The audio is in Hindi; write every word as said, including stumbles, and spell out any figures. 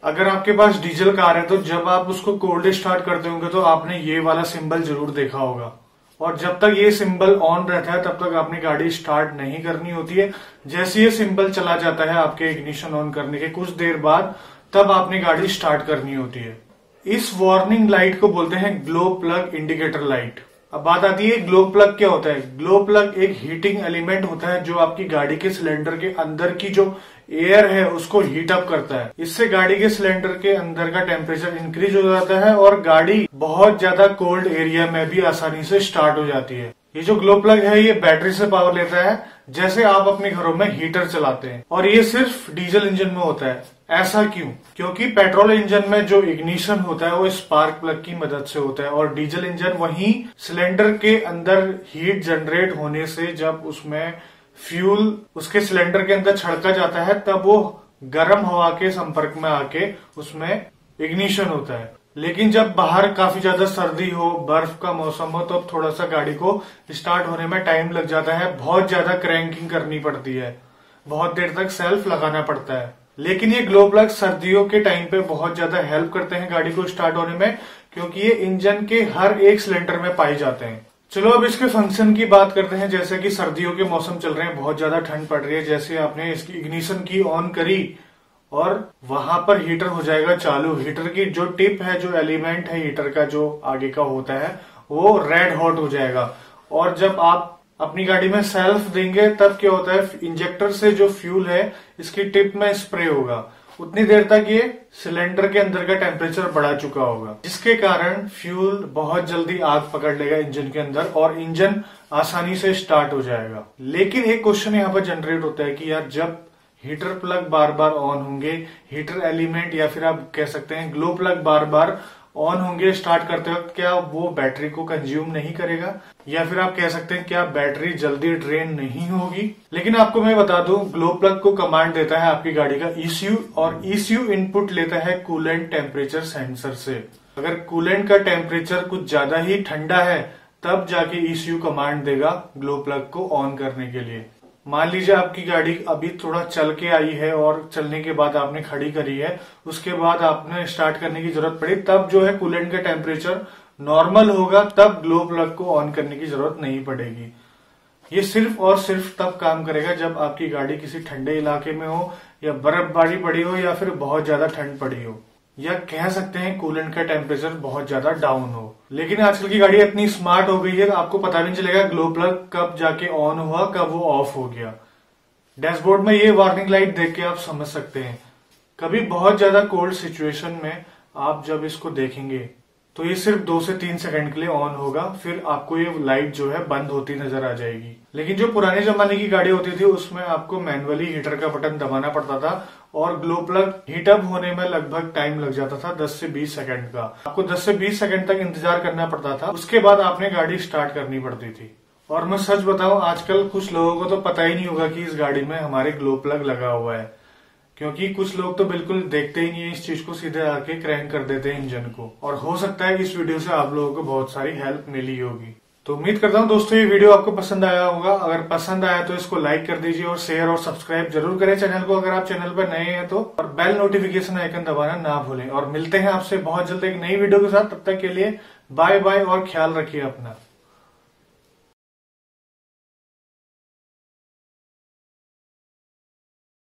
अगर आपके पास डीजल कार है तो जब आप उसको कोल्ड स्टार्ट करते होंगे तो आपने ये वाला सिंबल जरूर देखा होगा, और जब तक ये सिंबल ऑन रहता है तब तक अपनी गाड़ी स्टार्ट नहीं करनी होती है। जैसे ये सिंबल चला जाता है आपके इग्निशन ऑन करने के कुछ देर बाद, तब आपने गाड़ी स्टार्ट करनी होती है। इस वार्निंग लाइट को बोलते हैं ग्लो प्लग इंडिकेटर लाइट। अब बात आती है ग्लो प्लग क्या होता है। ग्लो प्लग एक हीटिंग एलिमेंट होता है जो आपकी गाड़ी के सिलेंडर के अंदर की जो एयर है उसको हीट अप करता है। इससे गाड़ी के सिलेंडर के अंदर का टेम्परेचर इंक्रीज हो जाता है और गाड़ी बहुत ज्यादा कोल्ड एरिया में भी आसानी से स्टार्ट हो जाती है। ये जो ग्लो प्लग है ये बैटरी से पावर लेता है, जैसे आप अपने घरों में हीटर चलाते हैं, और ये सिर्फ डीजल इंजन में होता है। ऐसा क्यों? क्योंकि पेट्रोल इंजन में जो इग्निशन होता है वो स्पार्क प्लग की मदद से होता है, और डीजल इंजन वहीं सिलेंडर के अंदर हीट जनरेट होने से जब उसमें फ्यूल उसके सिलेंडर के अंदर छड़का जाता है तब वो गर्म हवा के संपर्क में आके उसमें इग्निशन होता है। लेकिन जब बाहर काफी ज्यादा सर्दी हो, बर्फ का मौसम हो, तो थोड़ा सा गाड़ी को स्टार्ट होने में टाइम लग जाता है, बहुत ज्यादा क्रैंकिंग करनी पड़ती है, बहुत देर तक सेल्फ लगाना पड़ता है। लेकिन ये ग्लो प्लग सर्दियों के टाइम पे बहुत ज्यादा हेल्प करते हैं गाड़ी को स्टार्ट होने में, क्योंकि ये इंजन के हर एक सिलेंडर में पाए जाते हैं। चलो अब इसके फंक्शन की बात करते हैं। जैसे कि सर्दियों के मौसम चल रहे हैं, बहुत ज्यादा ठंड पड़ रही है, जैसे आपने इसकी इग्निशन की ऑन करी और वहां पर हीटर हो जाएगा चालू। हीटर की जो टिप है, जो एलिमेंट है हीटर का जो आगे का होता है, वो रेड हॉट हो जाएगा। और जब आप अपनी गाड़ी में सेल्फ देंगे तब क्या होता है, इंजेक्टर से जो फ्यूल है इसकी टिप में स्प्रे होगा। उतनी देर तक ये सिलेंडर के अंदर का टेम्परेचर बढ़ा चुका होगा, जिसके कारण फ्यूल बहुत जल्दी आग पकड़ लेगा इंजन के अंदर और इंजन आसानी से स्टार्ट हो जाएगा। लेकिन एक क्वेश्चन यहाँ पर जनरेट होता है कि यार जब हीटर प्लग बार बार ऑन होंगे, हीटर एलिमेंट या फिर आप कह सकते हैं ग्लो प्लग बार बार ऑन होंगे स्टार्ट करते वक्त, क्या वो बैटरी को कंज्यूम नहीं करेगा, या फिर आप कह सकते हैं क्या बैटरी जल्दी ड्रेन नहीं होगी? लेकिन आपको मैं बता दूं, ग्लो प्लग को कमांड देता है आपकी गाड़ी का ईसीयू, और ईसीयू इनपुट लेता है कूलेंट टेम्परेचर सेंसर से। अगर कूलेंट का टेम्परेचर कुछ ज्यादा ही ठंडा है तब जाके ईसीयू कमांड देगा ग्लो प्लग को ऑन करने के लिए। मान लीजिए आपकी गाड़ी अभी थोड़ा चल के आई है और चलने के बाद आपने खड़ी करी है, उसके बाद आपने स्टार्ट करने की जरूरत पड़ी, तब जो है कूलेंट का टेम्परेचर नॉर्मल होगा, तब ग्लो प्लग को ऑन करने की जरूरत नहीं पड़ेगी। ये सिर्फ और सिर्फ तब काम करेगा जब आपकी गाड़ी किसी ठंडे इलाके में हो, या बर्फबारी पड़ी हो, या फिर बहुत ज्यादा ठंड पड़ी हो, या कह सकते हैं कूलेंट का टेम्परेचर बहुत ज्यादा डाउन हो। लेकिन आजकल की गाड़ी इतनी स्मार्ट हो गई है, आपको पता भी नहीं चलेगा ग्लो प्लग कब जाके ऑन हुआ, कब वो ऑफ हो गया। डैशबोर्ड में ये वार्निंग लाइट देख के आप समझ सकते हैं। कभी बहुत ज्यादा कोल्ड सिचुएशन में आप जब इसको देखेंगे तो ये सिर्फ दो से तीन सेकंड के लिए ऑन होगा, फिर आपको ये लाइट जो है बंद होती नजर आ जाएगी। लेकिन जो पुराने जमाने की गाड़ी होती थी उसमें आपको मैनुअली हीटर का बटन दबाना पड़ता था और ग्लो प्लग हीटअप होने में लगभग टाइम लग जाता था दस से बीस सेकंड का। आपको दस से बीस सेकंड तक इंतजार करना पड़ता था, उसके बाद आपने गाड़ी स्टार्ट करनी पड़ती थी। और मैं सच बताऊं, आजकल कुछ लोगों को तो पता ही नहीं होगा कि इस गाड़ी में हमारे ग्लो प्लग लगा हुआ है, क्योंकि कुछ लोग तो बिल्कुल देखते ही नहीं है इस चीज को, सीधे आके क्रैंक कर देते हैं इंजन को। और हो सकता है इस वीडियो से आप लोगों को बहुत सारी हेल्प मिली होगी। तो उम्मीद करता हूं दोस्तों ये वीडियो आपको पसंद आया होगा। अगर पसंद आया तो इसको लाइक कर दीजिए और शेयर और सब्सक्राइब जरूर करें चैनल को अगर आप चैनल पर नए हैं तो, और बेल नोटिफिकेशन आइकन दबाना ना भूलें। और मिलते हैं आपसे बहुत जल्द एक नई वीडियो के साथ, तब तक के लिए बाय बाय और ख्याल रखिए अपना।